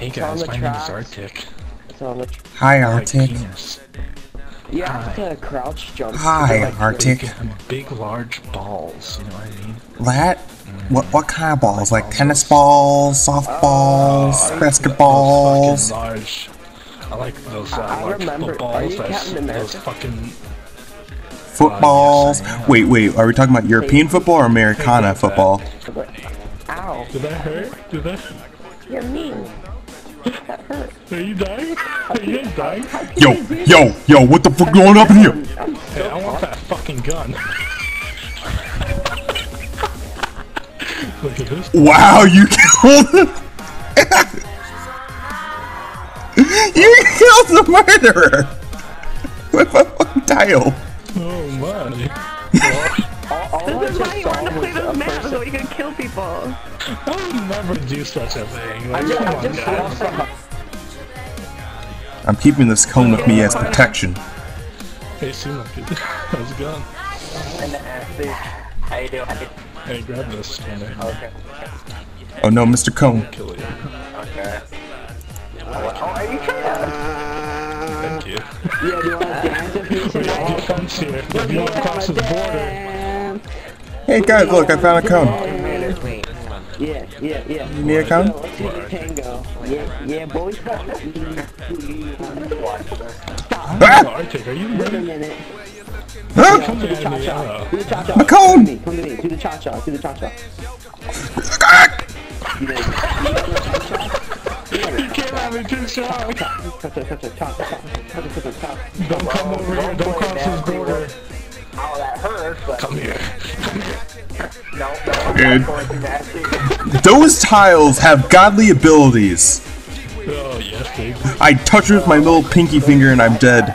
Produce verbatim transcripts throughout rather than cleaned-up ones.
Hey guys, my name is Arctic. It's on the tr Hi, Arctic. You have to crouch jump. Hi, like Arctic. Big, large balls, you know what I mean? That? What what kind of balls? Like tennis balls, softballs, Oh, basketballs? Those large. I like those uh, I large remember- balls. are you Those, Captain America? those fucking Footballs? Uh, yes, I am. Wait, wait. Are we talking about European football or Americana Hey, football? Ow. Did that hurt? Did that? You're mean. That hurt. Are you dying? Are you guys dying? Yo, yo, yo! What the fuck going up in here? Hey, I want that fucking gun. Look at this. Wow, you killed him! You killed the murderer with a fucking tile. Oh my. All, all This is I why you just want to saw play was this a map, person- so you can kill people. I would never do such a thing. Like, I just, come I on, just guys. saw I'm keeping this cone with me as protection. Hey, Sumo, how's it going? How you doing? Hey, grab this. Tanner. Okay. Oh no, Mister Cone. Kill you. Okay. Oh, are you trying to? Thank you. Yeah, do you want to dance with me We tonight? have defense here. If you don't cross this border. Hey guys, look, I found a cone. Wait. Yeah, yeah, yeah. You need a cone? So, let's do the tango. Yeah, yeah, boys. Ah! Oh, Arctic, are you Wait a ready? minute. Huh? Come Do the here, Indiana. cha-cha. Do the cha-cha. My cone! Come to me, come to me. Do the cha-cha. Do the cha-cha. Ah! You know, You can't have me too strong. cha-cha, cha-cha, cha-cha, cha-cha, cha-cha, cha-cha. Don't come over here. Don't cross this border. Oh, that hurt, but Come here. Come here. no, no, Dude. I'm going through that. Those tiles have godly abilities. Oh, yes, baby. I touch it with my little pinky finger and I'm dead.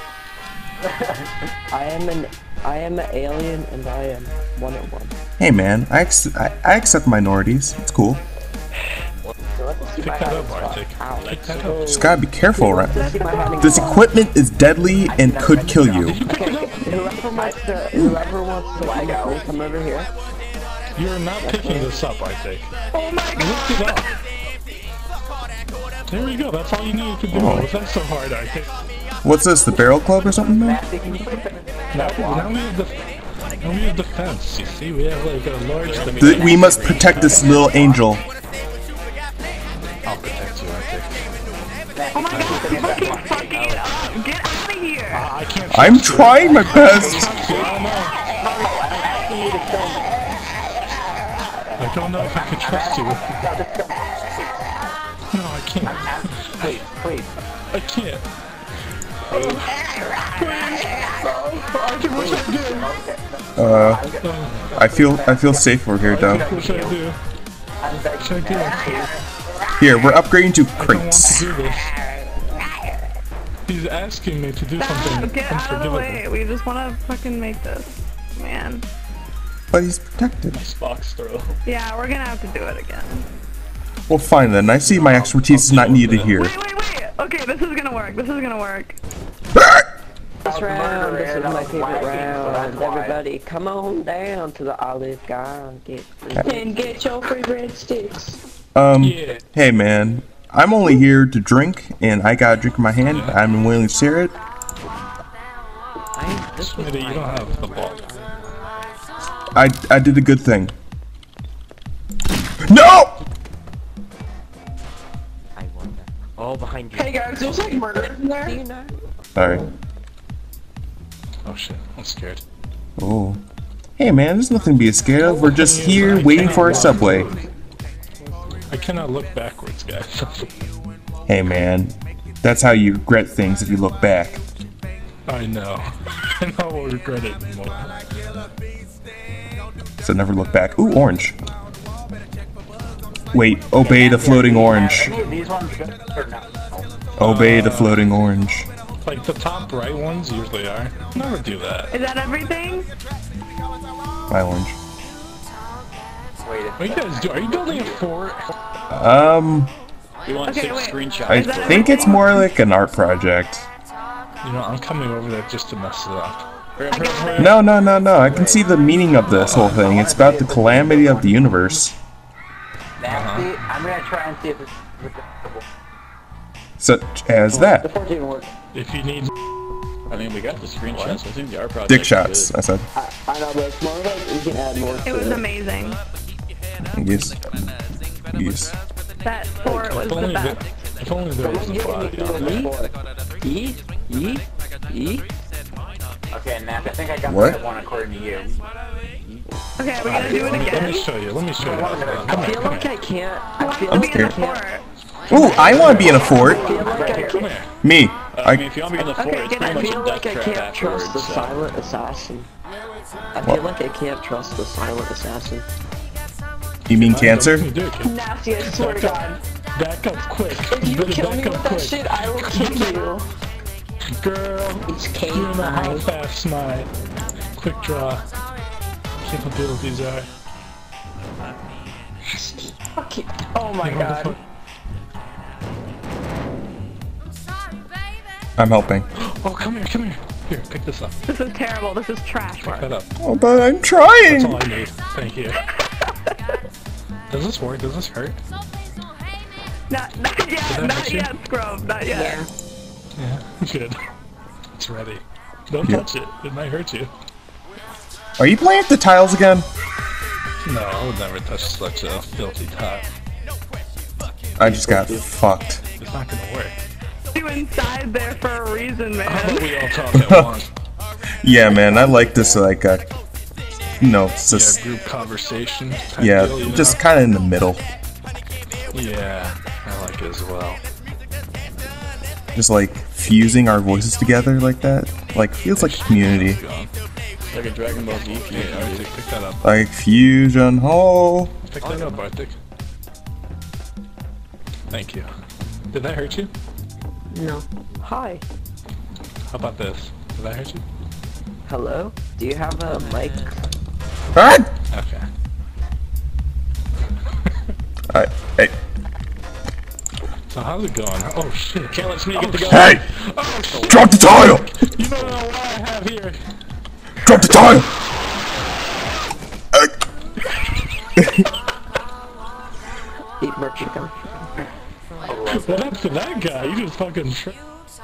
I am an I am an alien and I am one oh one. Hey man, I, ex I, I accept minorities. It's cool. So let's see Pick my that hiding up, spot. Arctic. Ow. Pick that up. Just gotta be careful, right? Let's see my hiding This spot. equipment is deadly and could kill you. Okay, whoever wants to whoever wants to come over, come over here. You're not picking this up, Arctic. Oh my Lift it up. There we go. That's all you needed to do. Was that so hard, Arctic? What's this, the Barrel Club or something, man? Now, now we have the. Now we have defense. You see, we have like a large. Th we must protect this little angel. I'll protect you, Arctic. Oh my god, fucking fucking up. Get out of here. Uh, I can't. I'm trust you. trying my best. I don't know. I don't know if I can trust you. No, I can't. Wait, wait. I can't. Arctic, what should I do? Uh, I feel I feel safe over here, though. What should I do? What should I do, Arctic? Here, we're upgrading to I don't want to crates. do this. He's asking me to do something Get out of the unforgivable. way. We just want to fucking make this. Man. But he's protected. Box throw. Yeah, we're gonna have to do it again. Well, fine then. I see my expertise is not needed here. Wait, wait, wait. Okay, this is gonna work. This is gonna work. This round, this is my favorite round. Everybody, come on down to the Olive Garden. Get And get your free breadsticks. Um, Yeah. hey man, I'm only here to drink, and I got a drink in my hand. I'm willing to share it. Smitty, you don't have the ball. I I did a good thing. No! I wonder. Oh, behind you. Hey guys, there's like murder in there. Sorry. Oh shit, I'm scared. Oh. Hey man, there's nothing to be scared of. We're just here waiting for our subway. I cannot look backwards, guys. Hey man, that's how you regret things if you look back. I know. And I will regret it more. So never look back. Ooh, orange. Wait, obey the floating orange. These ones good or not? Obey the floating orange. Like the top right ones usually are. Never do that. Is that everything? My orange. Wait, What are you guys do? Are you building a fort? Um, you want Okay, six wait. screenshots? I Is that think it's everything? more like an art project. You know, I'm coming over there just to mess it up. I got it. No, no, no, no. I can see the meaning of this whole thing. It's about the calamity of the universe. Nasty. I'm gonna try and see if it's with the Such as The that. fourteen worked. If you need, I mean, we got the screenshots. I think the art project. Dick shots, I said. I, I know, but it's more like we can add more to It was amazing. Yes. Yes. That fort was if the only, best. the, if only there was a body on there. E? E? E? Okay, Nap, I think I got What? the one according to you. Okay, we're gonna do it Let me again. show you. Let me show you. I Come feel here. like I can't. I feel I'll like be in I the can't. fort. Ooh, I want to be in a fort. I feel like I Come can't. here. Me. Uh, I mean, I. if you want to be in the fort, Okay, it's get pretty in. much I feel a like death I trap can't trust afterwards. the So. silent assassin. I feel like I can't trust the silent assassin. You mean Let cancer? me do it, kid. Nasty, I swear to God. Back up quick. If you better kill back me up with that quick. shit, I will kill you. Girl, It's you know how K fast my quick draw capabilities are. Fuck you. Oh my What the God. fuck? I'm helping. Oh, come here, come here. Here, pick this up. This is terrible. This is trash Pick work. that up. Oh, but I'm That's all trying. I need. Thank you. Does this work? Does this hurt? Not, not that yet. hurt Not you? yet, Scrub. Not yet. Yeah. Yeah, good. It's ready. Don't Here. touch it. It might hurt you. Are you playing with the tiles again? No, I would never touch such a filthy top. I just got fucked. It's not gonna work. You inside there for a reason, How about man. we all talk at once? Yeah, man, I like this, like, uh, you know, it's Yeah, just, group conversation. type yeah, deal, you just know? kind of in the middle. Yeah, I like it as well. Just like fusing our voices together like that. Like, feels like a community. Gone. Like a Dragon Ball Z Hey, fusion. Arctic, pick that up. Like Fusion Hall. Pick that up, Arctic. Thank you. Did that hurt you? No. Hi. How about this? Did that hurt you? Hello? Do you have a mic? Ah! Okay. Alright, hey, So how's it going? Oh shit! Can't let Sneak get to go. hey! Oh shit! Drop the tile! You don't know what I have here. Drop the tile! Eat more chicken. What happened to that guy? You just fucking. Tri-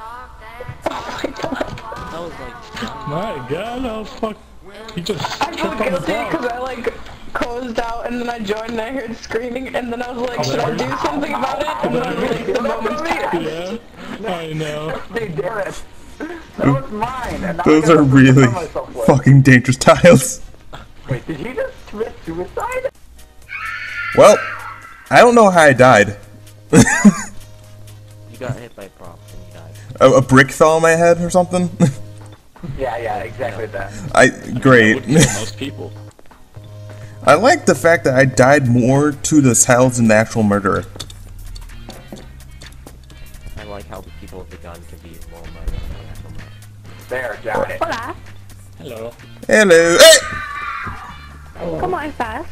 That was like. My God, that was fuck. He just I feel tripped on the guilty because block. I like closed out and then I joined and I heard screaming and then I was like, Oh, should I that do hurt. something about it? And then I was like, the moment's passed. Yeah, I know. Hey, damn it. That was mine. And now I Those gotta are really defend myself with. fucking dangerous tiles. Wait, did you just commit suicide? Well, I don't know how I died. You got hit by props and you died. A, a brick fell on my head or something? Yeah, yeah, exactly that. I, great. Would kill most people. I like the fact that I died more to the tiles than the actual murderer. I like how the people with the gun can be more murdered than the actual murderer. There, got it. Hola. Hello. Hello. Hey! Come on, fast.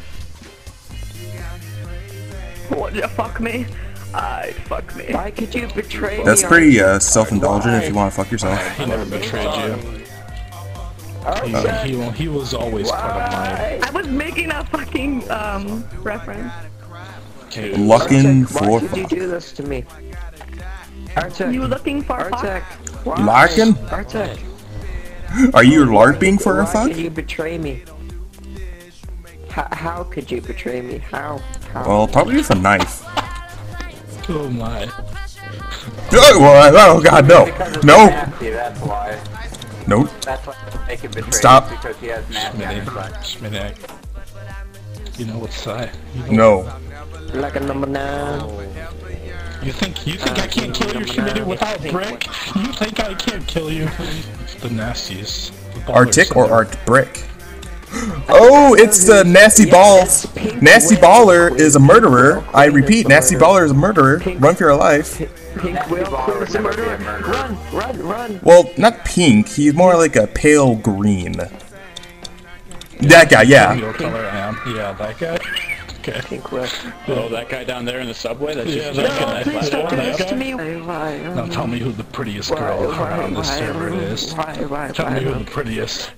Would you fuck me? I fuck me. Why could you betray That's me? pretty uh, self-indulgent if you want to fuck yourself. He never betrayed you. He, he, he was always part of mine. I was making a fucking um reference. Okay. Luckin' Arctic, why for did you do this to me? Arctic. You looking for a fuck? Arctic. Why? Larkin? Arctic. Are you LARPing for a Why fuck? did you betray me? How, how could you betray me? How? How? Well, probably with a knife. Oh my. Oh, well, oh god, no. No. Nasty, that's why. No. That's why they can betray Stop. you, because he has nasty on his side. Schmidt. You know what side? You know, No. Like a number nine. You think you think I can't kill you, Schmidt, without brick? You think I can't kill you? The nastiest. The ballers Arctic or ever. Art Brick? Oh, it's the Nasty Balls. Nasty Baller is a murderer. I repeat, Nasty Baller is a murderer. Run for your life. Pink Will Baller would is a never be a murderer. murderer. Run, run, run. Well, not pink. He's more like a pale green. That guy, yeah. Your color I am. Yeah, that guy. Okay. Pink Will. Oh, that guy down there in the subway? That's Yeah, just that drinking guy. that Please flash don't do water? this that to guy? me. Why, why, Now tell me who the prettiest girl why, around this why, server is. Why, why, Tell me who why, the prettiest.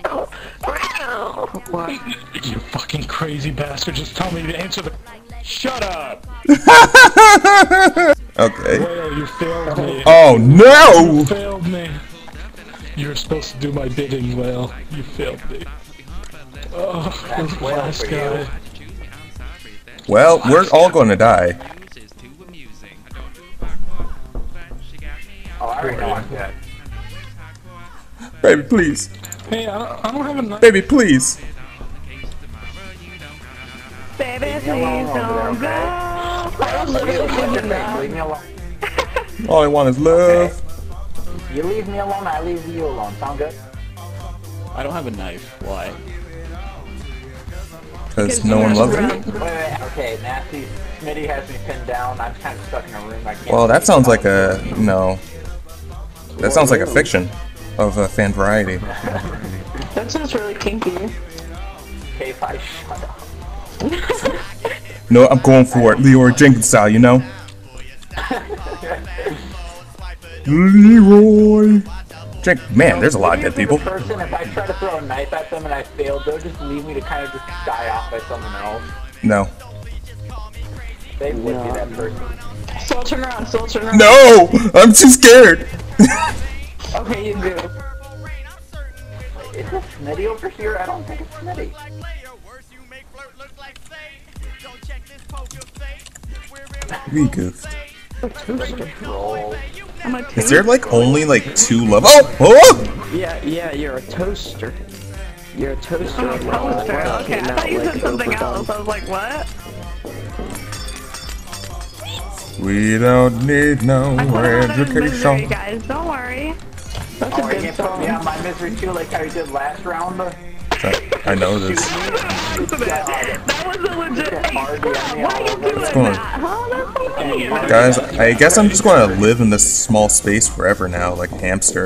why? You fucking crazy bastard, just tell me to answer the... Shut up! Okay. Whale you failed me. Oh You no! failed me. You were supposed to do my bidding, Whale. You failed me. Oh, this last guy. Well, we're all gonna die. Oh, I already know I'm dead. Baby, please. Hey, I don't, I don't have a knife. Baby, please. Baby, Leave me please alone over don't there, go. okay? I was literally thinking Leave that. me alone. All I want is love. You leave me alone, I leave you alone. Sound good? I don't have a knife. Why? Because no one loves me. Wait, wait, okay, Nasty. Smitty has me pinned down. I'm kind of stuck in a room. I can't Well, that leave sounds like without- a no. That sounds like a fiction of a fan variety. That sounds really kinky. K five, shut up. No, I'm going for it, Leroy Jenkins style, you know. Leroy. Jen Man, there's a lot of dead people. Person, if I try to throw a knife at them and I fail, they'll just leave me to kind of just die off by someone else. No. They would be that person. Still turn around, still turn around. No! I'm too scared. Okay, you do. Is this Smitty over here? I don't think it's Smitty. We goofed. Troll. I'm a Is there like only like two level? Oh! Oh! Yeah, yeah, you're a toaster. You're a toaster. I'm a and all poster. that Okay, came I out, thought you like, said something overdone. else. I was like, what? We don't need no I put him out of his misery, education. guys. Don't worry. That's Oh, a you good can't put me song. on my misery too like how you did last round? I know this. That was a legit. Hey, Hard stop. to Why are you doing What's going on? that? Huh? That's so funny. Guys, I guess I'm just going to live in this small space forever now, like a hamster.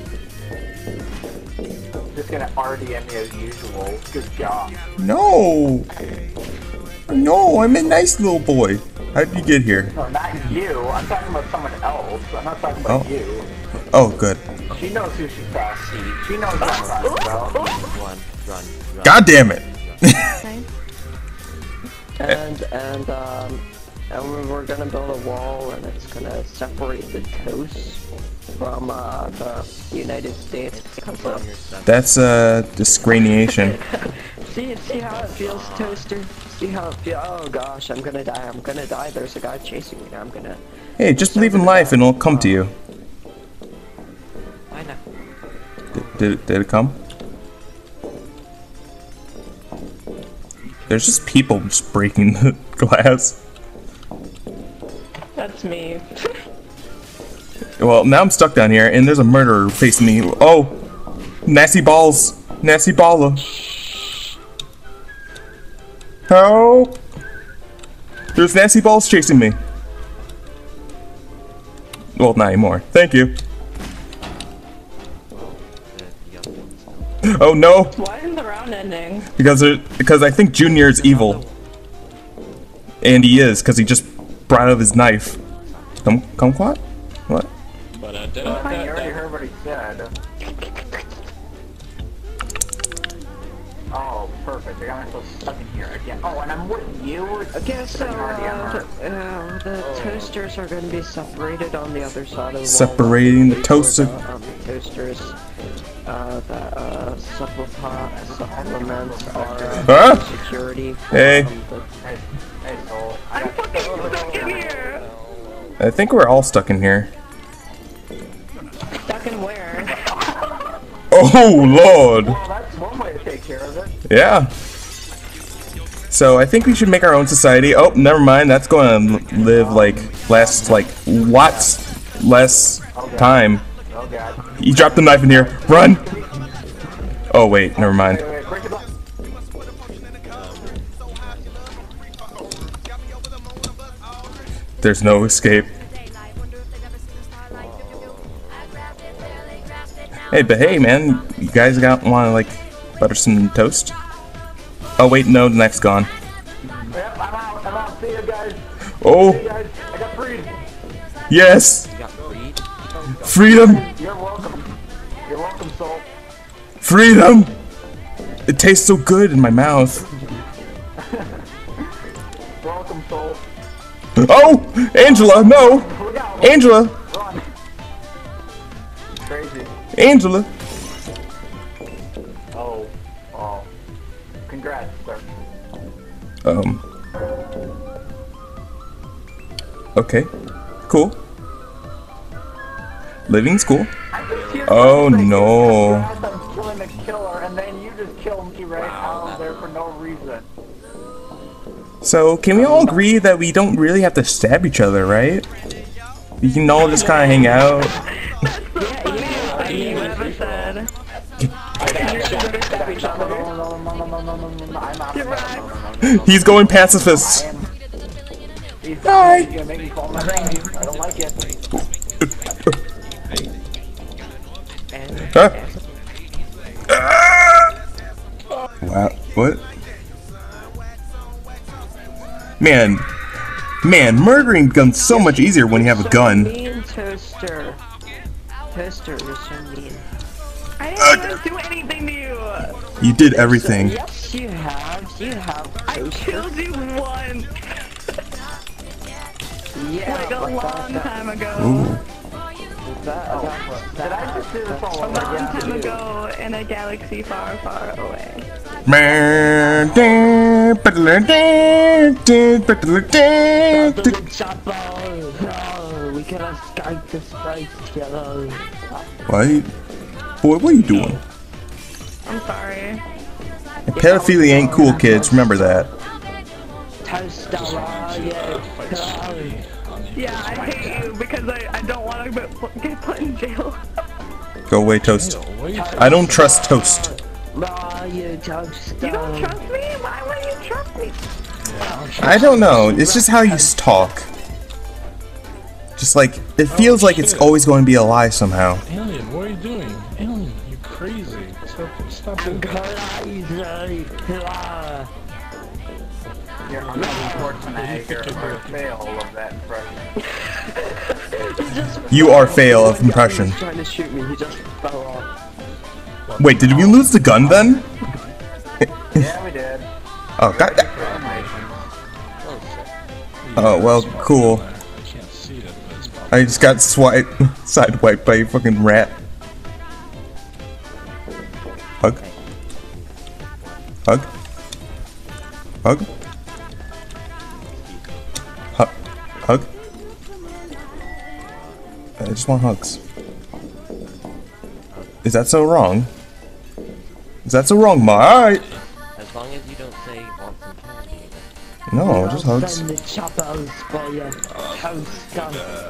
Just gonna R D M me as usual. Good job. No! No, I'm a nice little boy. How did you get here? No, not you. I'm talking about someone else. I'm not talking about Oh. you. Oh, good. She knows who she's talking to. She knows what I'm talking about. Run, run, run. God damn it! And and um, and we're gonna build a wall, and it's gonna separate the toast from uh, the United States. Because of, That's uh, discrimination. see, see how it feels, toaster. See how it feels. Oh gosh, I'm gonna die. I'm gonna die. There's a guy chasing me. I'm gonna. Hey, just believe in life and it'll come to you. Why not? Did, did, it, did it come? There's just people just breaking the glass. That's me. Well, now I'm stuck down here, and there's a murderer facing me. Oh! Nasty balls! Nasty baller! Help! There's nasty balls chasing me. Well, not anymore. Thank you. Oh no! Why isn't the round ending? Because it, because I think Junior is evil. And he is, because he just brought out his knife. Come, kumquat? What? But uh, da, I da, already da, heard what he said. Oh, perfect. I got myself stuck in here again. Oh, and I'm with you. I guess uh, R D M her. the, uh, the toasters are going to be separated on the other side of the wall. Separating the toaster. The, um, toasters. Uh, the uh, supplement, supplements are uh, Huh? security. Hey. Um, the, Hey, hey, Soul. I I'm got fucking stuck in here. I think we're all stuck in here. Stuck in where? Oh, Lord! Well, that's one way to take care of it. Yeah. So I think we should make our own society. Oh, never mind. That's going to live like last like lots less time. Oh, God. He dropped the knife in here. Run! Oh wait, never mind. Wait, wait, break it up. There's no escape. Hey, but hey, man, you guys got want to like butter some toast? Oh wait, no, the knife's gone. Yep, I'm out. I'm out. See you guys. See Oh, you guys. I got freed. yes! You got freed? Freedom! You're welcome. You're welcome, Soul. Freedom! It tastes so good in my mouth. Welcome, Soul. Oh! Angela, no! Look out. Angela! Crazy. Angela! Oh. Oh. Congrats, sir. Um. Okay. Cool. Living school. Oh no. I'm killing a killer, and then you just kill me right out there for no reason. So, can we all agree that we don't really have to stab each other, right? We can all just kind of hang out. You ever said. You're right. He's going pacifist. Hi. He's gonna make me fall my name. I don't like it. Huh? Wow. What? Man. Man, murdering becomes so much easier when you have a gun. Mean Toaster. Toaster, you're so mean. I didn't even do anything to you. You did everything. Yes, you have. You have. I Toaster. killed you once. Yeah, Like a but long that- time ago. Ooh. That, that, Did I just do this all A over long again? time ago in a galaxy far, far away. we can escape this place together. What? Boy, what are you doing? I'm sorry. Pedophilia ain't cool, kids. Remember that. Toaster, yeah. Yeah, I hate you because I, I don't want to get put in jail. Go away, Toast. I don't trust Toast. You toaster. You don't trust me? Why would you trust me? I don't know. It's just how you talk. Just like, it feels like it's always going to be a lie somehow. Alien, what are you doing? Alien, you crazy. Stop, stop doing that. You're unfortunate. You're a fail of that impression. You are fail of impression. He's trying to shoot me, he just fell off. Wait, did we lose the gun then? Yeah, we did. Oh, god. Oh, well, cool. I can't see it, but it's probably... I just got swiped, sidewiped by a fucking rat. Hug. Hug. Hug. Hug. Hug. I just want hugs. Is that so wrong? Is that so wrong, Ma? Alright. As long as you don't say you want some candy. No, just hugs. Send the choppers for you. Toaster.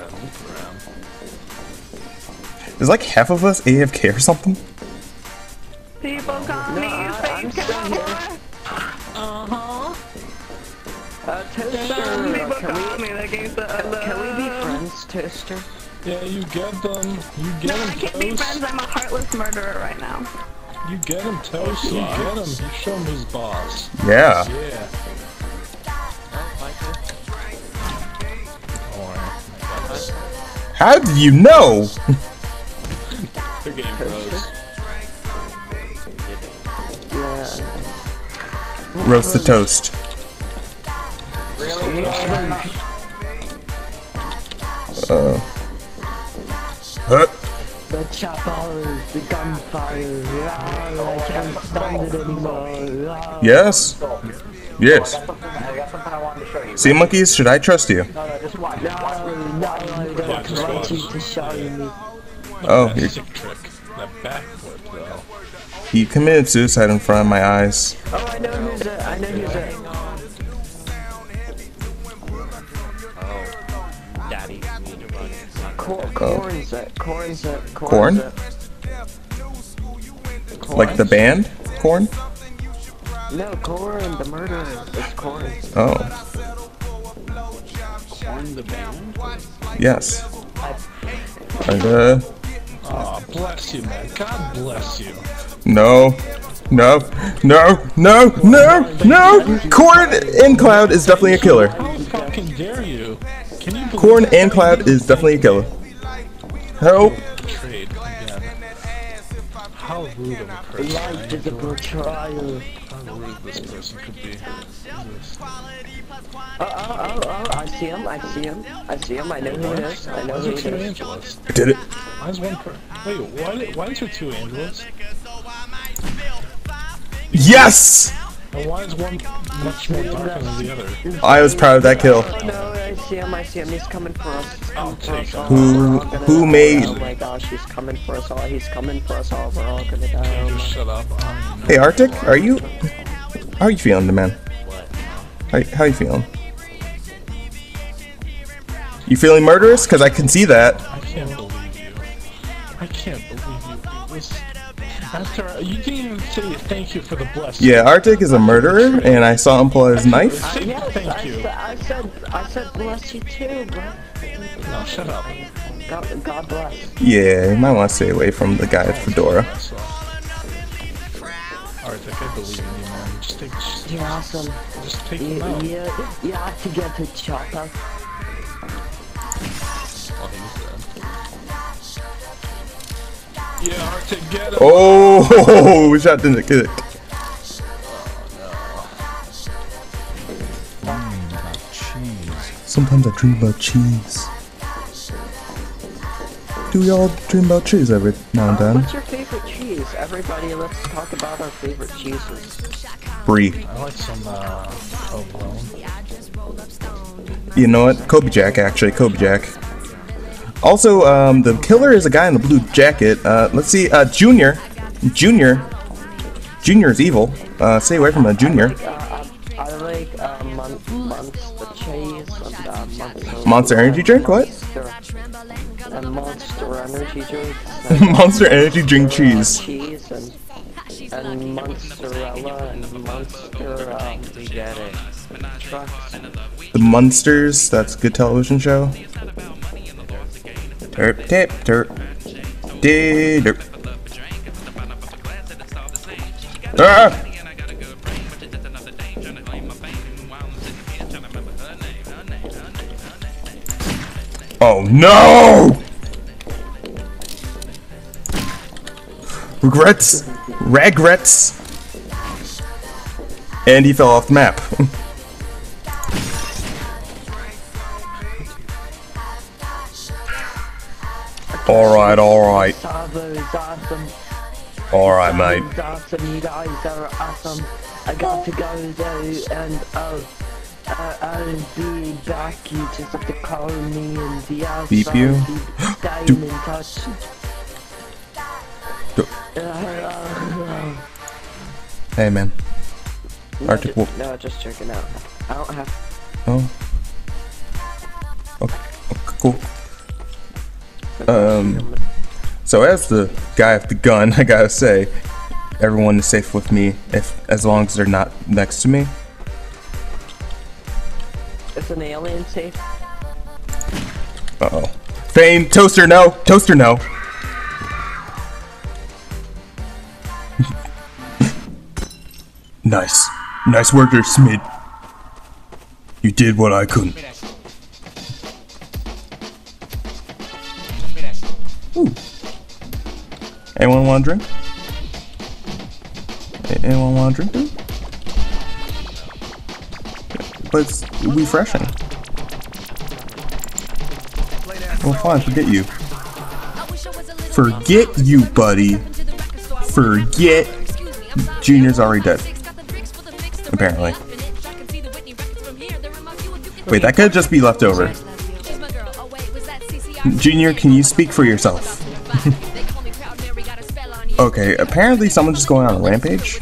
Is like half of us A F K or something? People call me I'm Fake still here. Cowboy. Uh-huh. Uh, Toaster, People can call me we, the gangster of love. can we be friends, Toaster? Yeah, you get them. You get No, them, I can't be friends. Toast. I'm a heartless murderer right now. You get him, Toast. You get him. You show him who's boss. Yeah. Yeah. How did you know? They're getting pros. Yeah. Roast the toast. Uh. Huh? The choppers, the gunfire. Ah, I can't stand it anymore. Ah. Yes. Yes. I got something I wanted to show you. Sea monkeys, should I trust you? No, no, just watch. No, no, I don't want you to show me. Oh, that you're, sick trick. That backflip, though. he committed suicide in front of my eyes. Oh, I know who's it. I know who's it. Daddy, you need to run. Cor corn's it. Corn's it. Corn? Corn? Like the band? Corn? No, Corn, the murderer. It's Corn. Oh. Corn the band? Yes. And, uh, Aw, bless you, man. God bless you. no. No. No. No. No. No. Corn and Cloud is definitely a killer. How fucking dare you? Can you believe Corn that? and Cloud is definitely a killer. Help. Trade again. How rude of a person. Life is a betrayal. How rude this person could be. Jesus. Oh, oh, oh, oh, I see him, I see him, I see him, I know who it is, I know Why who is it there two is. Angelas? I did it. Why is one per- Wait, why, why is there two Angelas? Yes! And why is one much more darker than the other? I was proud of that kill. Oh no, I see him, I see him, he's coming for us. He's coming for us all. Who- We're all gonna who die. made- Oh my gosh, he's coming for us all, he's coming for us all, we're all gonna die. Oh Just my- shut up. Um, Hey, Arctic, are you... How are you feeling, man? How, how are you feeling? You feeling murderous? Because I can see that. I can't believe you. I can't believe you. It was after you didn't even say thank you for the blessing. Yeah, Arctic is a murderer, and I saw him pull out his knife. Say Yes, thank I, you. said, I said, I said bless you too, bro. No, shut up. God, God bless. Yeah, you might want to stay away from the guy with Fedora. So, Arctic, I believe in you, man. Just take, just, You're awesome. just take You, him out. you, you have to get to Chopper. Oh, he's dead. Yeah, Arctic, get him. Oh, we shot didn't kick. Sometimes I dream about cheese. Do we all dream about cheese every now and Uh, then? what's your favorite cheese? Everybody, let's talk about our favorite cheeses. Brie. I like some uh, provolone. You know what? Kobe Jack, actually. Kobe Jack. Also, um, the killer is a guy in the blue jacket. Uh, let's see. Uh, Junior. Junior. Junior is evil. Uh, stay away from a Junior. Uh, I like uh, mon Monster cheese and uh, Monster... Monster energy drink? What? Monster, uh, Monster energy drink. Monster energy drink cheese. Cheese and, and mozzarella and monster um, We get it. trucks. The Munsters. That's a good television show. Terp, tip, terp. Dee, derp. Ah! Oh no! Regrets. Regrets. And he fell off the map. Alright, alright. Savo's awesome. Alright, mate. Savo's awesome. You guys are awesome. I got to go though, and oh, uh, I'll be back. You just have to call me and the outside. Beep you? Staying Do- in touch. Do- Uh, uh, Hey, man. no, Arctic ju- Wolf. no, just checking out. I don't have. Oh. Okay, okay, cool. Um, so as the guy with the gun, I gotta say, everyone is safe with me if as long as they're not next to me. Is an alien safe? Uh oh. Fane, toaster, no, toaster, no. Nice, nice work there, Smid. You did what I couldn't. Ooh. Anyone want a drink? A- Anyone want a drink, dude? But it's refreshing. Well, fine, forget you. Forget you, buddy. Forget. Junior's already dead. Apparently. Wait, that could just be left over. Junior, can you speak for yourself? Okay, apparently someone's just going on a rampage.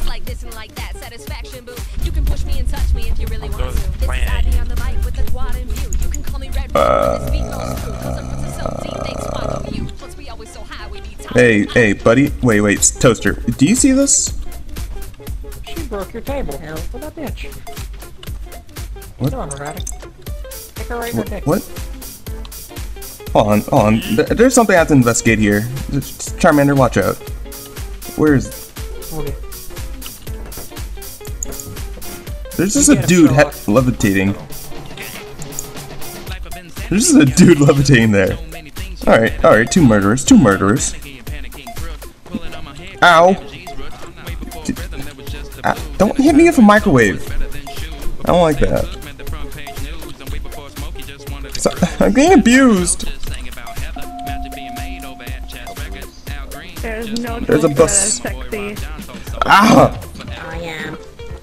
Hey, hey, buddy. Wait, wait, Toaster. Do you see this? She broke your table. What that bitch? What? Come on, Erratic. Take her right in the dick. What? Hold on, hold on. Th- There's something I have to investigate here. Charmander, watch out. Where is... Okay. There's just a dude he- levitating. There's just a dude levitating there. Alright, alright, two murderers, two murderers. Ow! D- ah, don't hit me with a microwave. I don't like that. So, I'm getting abused. There's no There's a toaster bus. that is sexy. Ah! I am.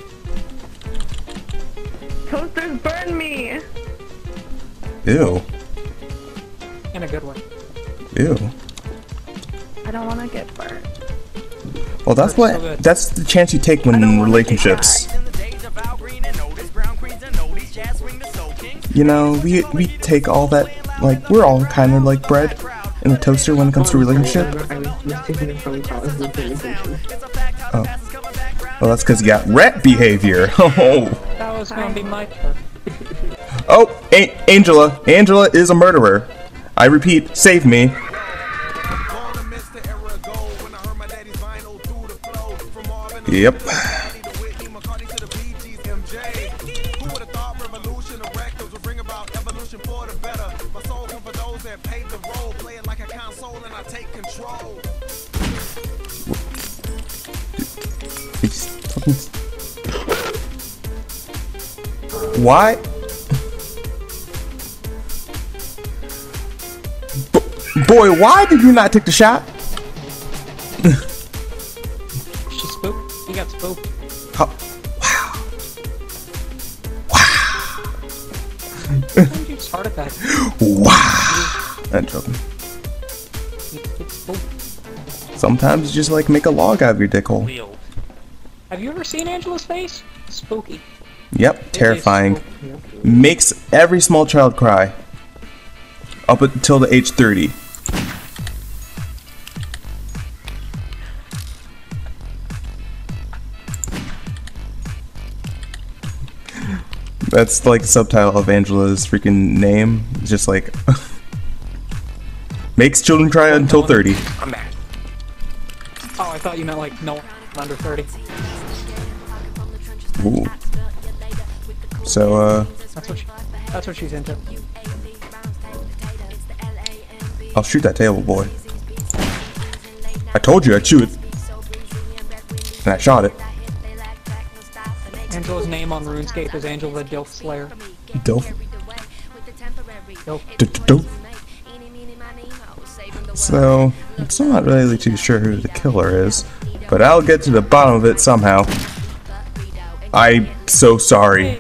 Toasters burn me. Ew. In a good way. Ew. I don't want to get burnt. Well, that's So what. good. That's the chance you take when in relationships. You know, we we take all that. Like, we're all kind of like bread in a toaster when it comes to relationship. Oh. Well, that's because you got rat behavior. Oh. That was gonna be my turn. Oh, A Angela. Angela is a murderer. I repeat, save me. Yep. Why? B boy, why did you not take the shot? She spooked. He got spooked. How? Wow. Don't use heart attack. Wow. I'm joking. It's, it's spooked. Sometimes you just like make a log out of your dick hole. Have you ever seen Angela's face? Spooky. Yep, terrifying. Makes every small child cry. Up until the age thirty. That's like the subtitle of Angela's freaking name. It's just like makes children cry until thirty. I'm back. Oh, I thought you meant like no under thirty. Ooh. So uh That's what she, that's what she's into. I'll shoot that table, boy. I told you I'd shoot it. And I shot it. Angela's name on RuneScape is Angel the Dilf Slayer. Dope. Dilf. Dope. So, I'm still not really too sure who the killer is, but I'll get to the bottom of it somehow. I'm so sorry.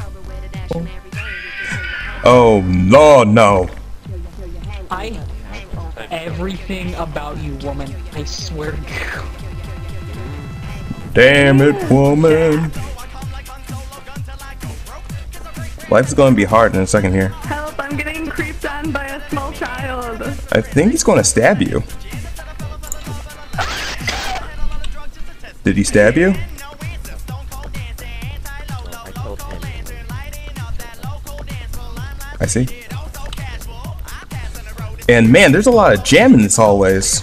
Oh, no, no. I everything about you, woman. I swear to God. Damn it, woman. Life's gonna be hard in a second here. Help, I'm getting creeped on by a small child. I think he's gonna stab you. Did he stab you? I killed him. I see. And man, there's a lot of jam in this hallways.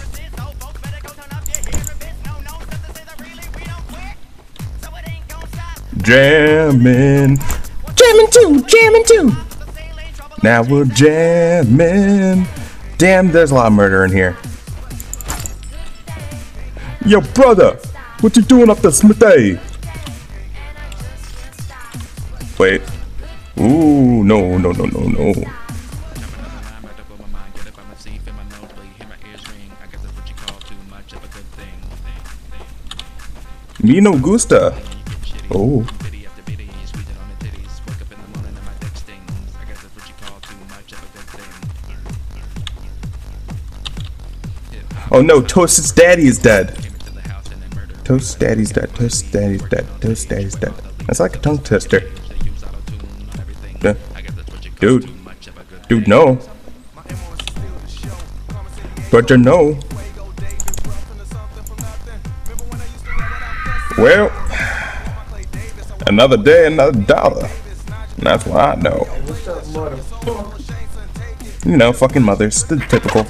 Jamming. Jamming too, jamming too. Now we're jamming. Damn, there's a lot of murder in here. Yo, brother, what you doing up there, Smithy? Wait. Ooh, no, no, no, no, no. Me no gusta. Oh. Oh no, Toast's daddy is dead. Toast daddy's dead. Toast daddy's dead. Toast daddy's dead. That's like a tongue twister. Yeah. Dude. Dude, no. But you know. Well, another day, another dollar. And that's what I know. You know, fucking mothers. The typical.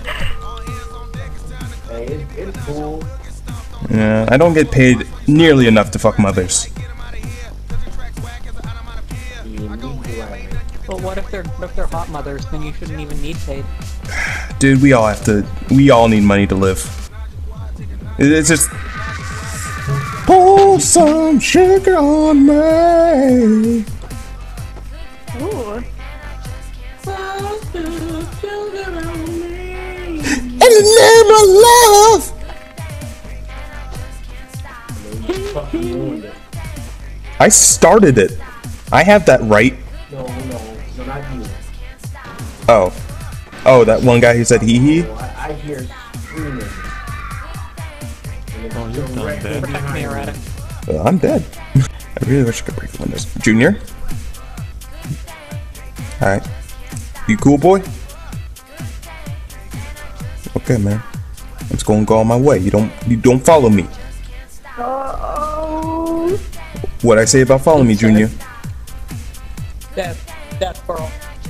Yeah, I don't get paid nearly enough to fuck mothers. Well, what if they're if they're hot mothers? Then you shouldn't even need paid. Dude, we all have to. We all need money to live. It's just. Pour some sugar on me. Ooh. my love. I started it. I have that right. No, no, no, not you. Oh. Oh, that one guy who said hee hee? No, I, I hear screaming. Oh, you're done, Dad. Protect me, Erratic. Uh, I'm dead. I really wish I could break the windows. Junior? Alright. You cool, boy? Okay, man. I'm just gonna go on my way. You don't you don't follow me. Oh. What'd I say about following me, Junior? Death. Death, Pearl.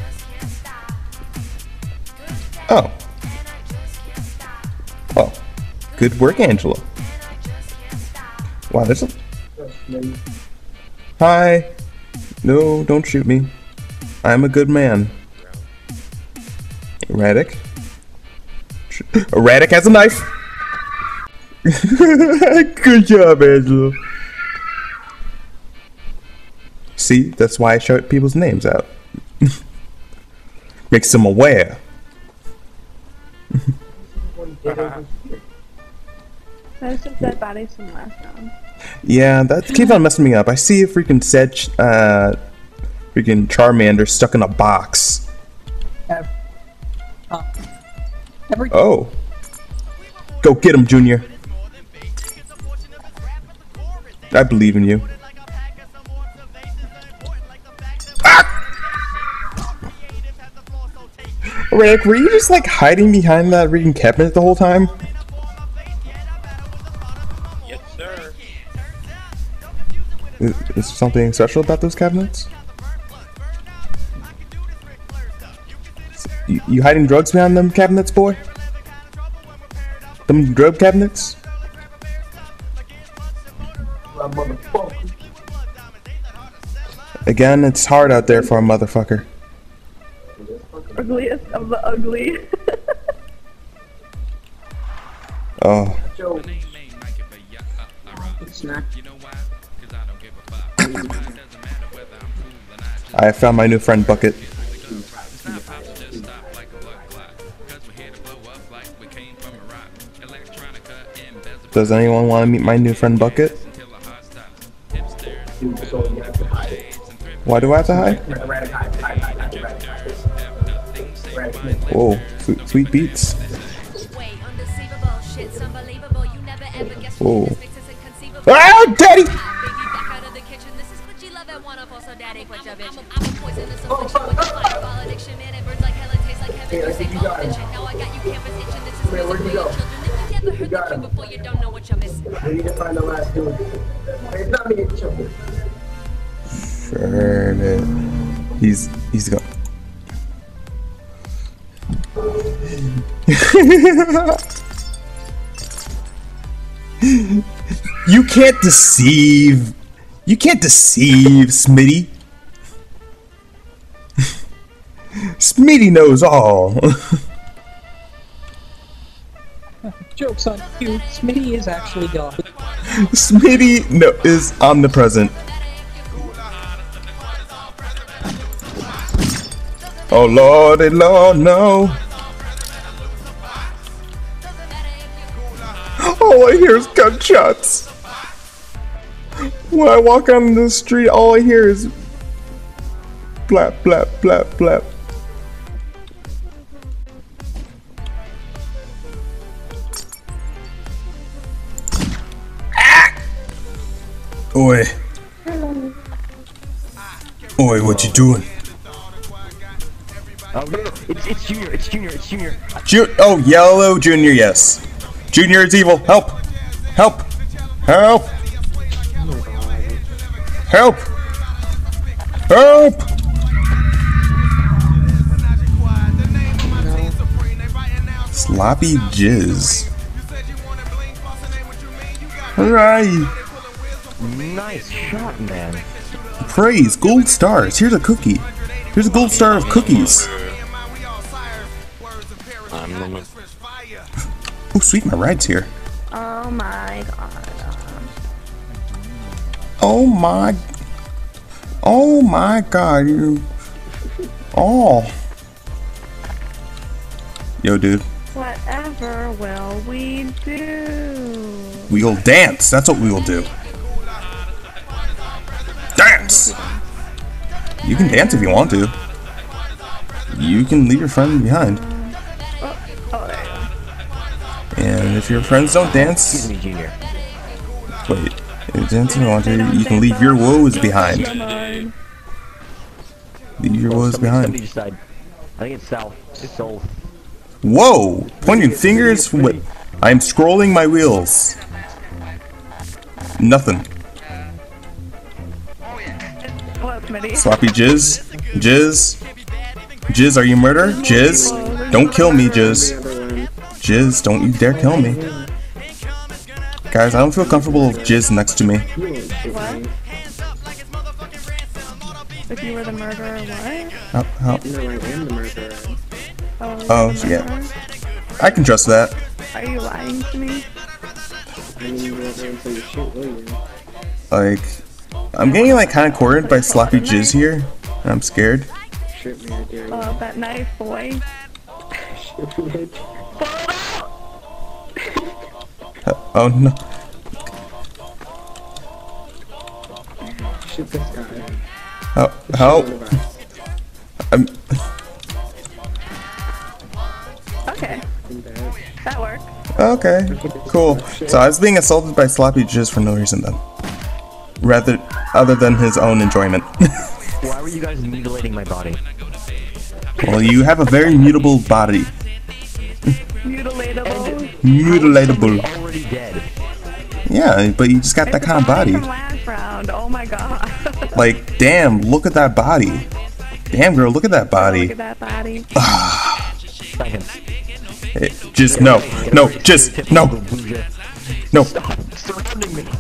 Oh. Oh. Good work, Angela. Wow, there's a... Hi. No, don't shoot me. I'm a good man. Erratic. Erratic has a knife. Good job, Angela. See, that's why I shout people's names out. Makes them aware. There's some dead bodies from last round. Yeah, that keeps on messing me up. I see a freaking Sedge, uh, freaking Charmander stuck in a box. Uh, every Oh. Go get him, Junior. I believe in you. Rick, were you just like hiding behind that freaking cabinet the whole time? Yes, sir. Is, is there something special about those cabinets? You, you hiding drugs behind them cabinets, boy? Them drug cabinets? Again, it's hard out there for a motherfucker. Ugliest of the ugly. Oh. I found my new friend Bucket. Does anyone want to meet my new friend Bucket? Why do I have to hide? Whoa, sweet, sweet beats. Whoa. Ah, daddy! We got him. We need to find the last dude. It's not me, it's Chumbo. Sure, man. He's he's gone. You can't deceive. You can't deceive Smitty. Smitty knows all. Joke's on you. Smitty is actually gone. Smitty no is omnipresent. Oh lordy, Lord, no. All I hear is gunshots. When I walk on the street, all I hear is blap, blap, blap, blap. Oi. Oi, what you doing? Oh no, it's, it's Junior, it's Junior, it's Junior. Ju oh, Yellow Junior, yes. Junior is evil. Help! Help! Help! Help! Help! Sloppy jizz. Alright. Nice shot, man. Praise, gold stars. Here's a cookie. Here's a gold star of cookies. I'm the Oh, sweet, my ride's here. Oh my god. Oh my. Oh my god, you. Oh. Yo, dude. Whatever will we do? We'll dance. That's what we will do. Dance! You can dance if you want to. You can leave your friend behind. Oh, oh there you go. And if your friends don't dance... Excuse me, Junior. Wait. If you dance if you want to, you can leave your woes behind. Leave your woes Somebody, behind. somebody just died. I think it's south. It's south. Whoa! Pointing fingers? What? I'm scrolling my wheels. Nothing. What, Smitty? Sloppy Jizz? Jizz? Jizz, are you murder? Jizz? Don't kill me, Jizz. Jizz, don't you dare kill me. Guys, I don't feel comfortable with Jizz next to me. What? If you were the murderer, what? How, how? No, I am the murderer. Oh, Oh, the yeah. murderer? I can trust that. Are you lying to me? I mean, you were there until you shoot, will you? Like, I'm getting like kind of cornered by Sloppy Jizz here. And I'm scared. Shoot me, I dare you. Oh, that knife, boy. Shoot me, I dare Pull it out! Uh, oh no. you. Shoot this guy. Oh, help. I'm, Okay, I'm bad. that worked. okay, cool. So I was being assaulted by Sloppy Jizz for no reason then. Rather, other than his own enjoyment. Why were you guys mutilating my body? Well, you have a very mutable body. Mutilatable. Mutilatable. Already dead. Yeah, but you just got that It's kind of body. from last round. Oh my god. Like, damn, look at that body. Damn, girl, look at that Look body. at that body. Second. It, just, no, no, just, no, no. Stop surrounding me.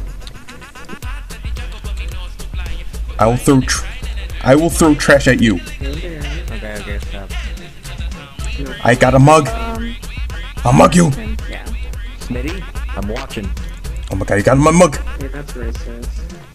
I will throw, tr I will throw trash at you. Okay, okay, stop. I got a mug. Um, I'll mug you. yeah. Smitty, I'm watching. Oh my god, you got my mug. Hey, that's racist.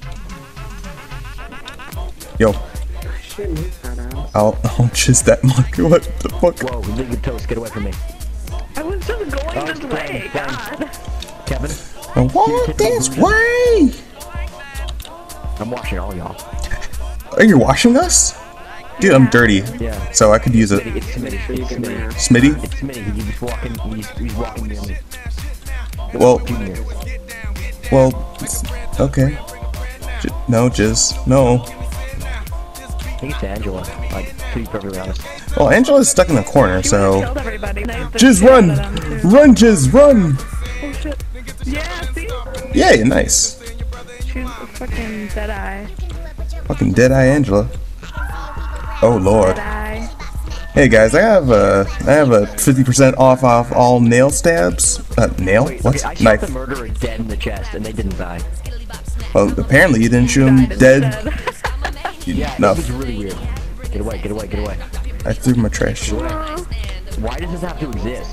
Yo, Shoot me, cut out. I'll, I'll just that mug. What the fuck? Whoa, Liquid Toast, get away from me. I was just going Oh, this friend, way. friend. God. Kevin, I walk this way. I'm watching all y'all. Are you washing us? Dude, I'm dirty, Yeah. so I could use it. It's Smitty, Sure you it's get my Smitty. ass. Smitty? It's Smitty, he's just walking, he's, he's walking near me. Well, Junior. well, it's- okay. J no, Jizz, no. I think it's Angela, like, to be perfectly honest. Well, Angela's stuck in the corner, You so... killed everybody. Nice to Jizz, see run! that, um, too. Run, Jizz, run! Oh shit. Yeah, see? Yay, nice. She's a fucking dead eye. Fucking Deadeye Angela. Oh lord. Dead eye. Hey guys, I have a I have a fifty percent off off all nail stabs. Uh, nail? Wait, What? okay, I shot Knife. the murderer dead in the chest, and they didn't die. Well, apparently you didn't shoot him Died dead. instead. You- Yeah, no, this is really weird. Get away, get away, get away. I threw my trash. Why does this have to exist?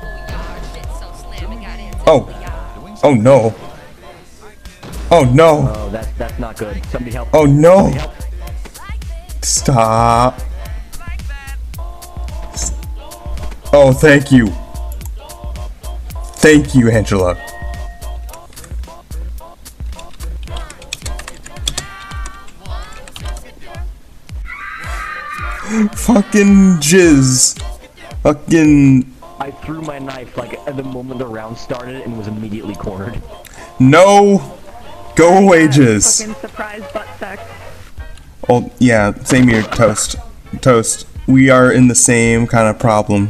Oh. Oh no. Oh no. Oh, that's that's not good. Somebody help. Oh no. Somebody help. Stop. Oh, thank you. Thank you, Angela. Fucking jizz. Fucking I threw my knife like at the moment the round started and was immediately cornered. no. Go away, jizz. Fucking surprise butt sex. Oh, yeah, same here, Toast. Toast. We are in the same kind of problem.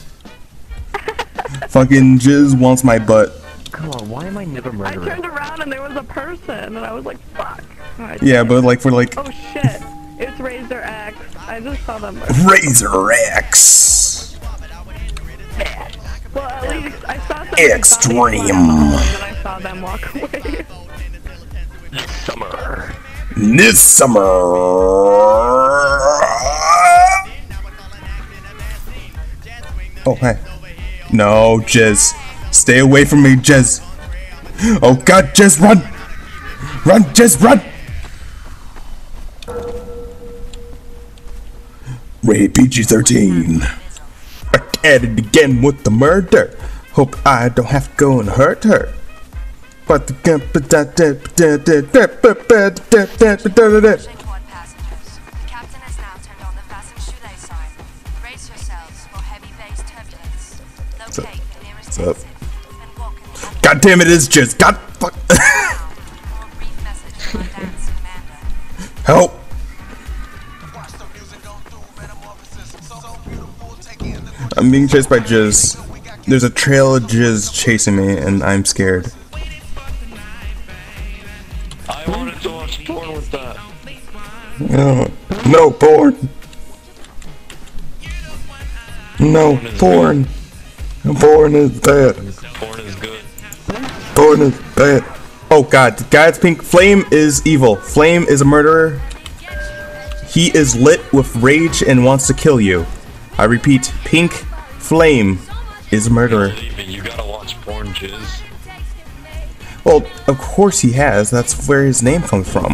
Fucking jizz wants my butt. Come on, why am I never I murdering? turned around and there was a person, and I was like, fuck. Alright. Yeah, but like for like Oh shit. It's Razor X. I just saw them. Razor X. Well, at least I saw somebody Extreme. and then I saw them walk away. Summer. This summer. Oh, hey. No, Jizz. Stay away from me, Jizz. Oh god, Jizz, run! Run, Jizz, run! Rated P G thirteen. at it again with the murder. Hope I don't have to go and hurt her. But the Quad passengers. The captain has now turned on the fasten shoelace sign. Brace yourselves for heavy-based turbulence. Locate the nearest up? exit and walk in the God damn it, is just God fuck. for a brief message from Dan's commander. Help. I'm being chased by Jizz. There's a trail of Jizz chasing me, and I'm scared. I wanted to watch porn with that. No, no porn. No porn. Porn is bad. Porn is good. Porn is bad. Oh god, guys, Pink Flame is evil. Flame is a murderer. He is lit with rage and wants to kill you. I repeat, Pink Flame is a murderer. You gotta watch porn, Jizz. Well, of course he has. That's where his name comes from.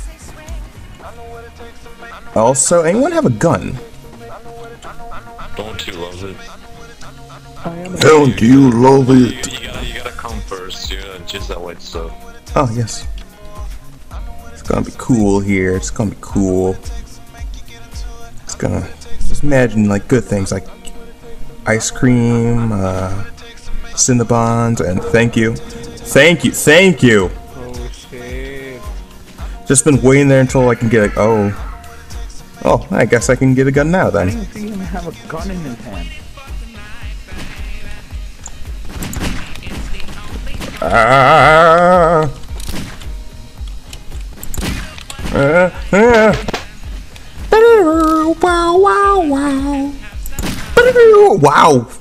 Also, anyone have a gun? Don't you love it? Don't you love You, it? you, gotta, you gotta come first. You gotta jizz that white stuff. Oh, yes. It's gonna be cool here. It's gonna be cool. It's gonna... Just imagine, like, good things like ice cream, uh, Cinnabons, and thank you. Thank you, thank you! Oh shit. Just been waiting there until I can get a... Oh. Oh, I guess I can get a gun now I then. didn't see him have a gun in his hand. Ah! Uh, uh. Wow, wow, wow. Wow.